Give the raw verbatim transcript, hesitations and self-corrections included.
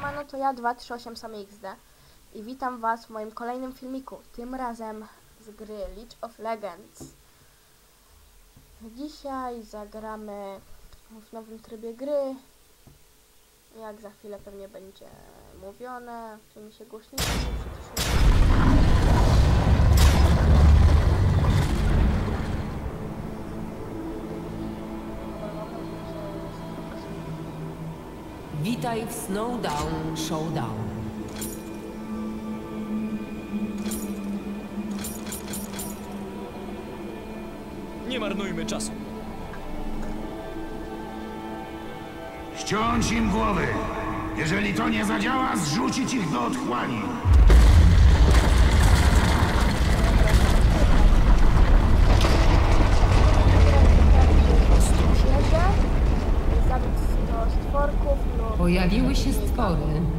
siemano, to ja dwa trzy osiem Samy X D i witam was w moim kolejnym filmiku, tym razem z gry League of Legends. Dzisiaj zagramy w nowym trybie gry, jak za chwilę pewnie będzie mówione, tu mi się głośniki nie przyciszyły. Witaj w Snowdown Showdown. Nie marnujmy czasu. Ściąć im głowy! Jeżeli to nie zadziała, zrzucić ich do otchłani! Zabić do stworków lub... Pojawiły się stwory.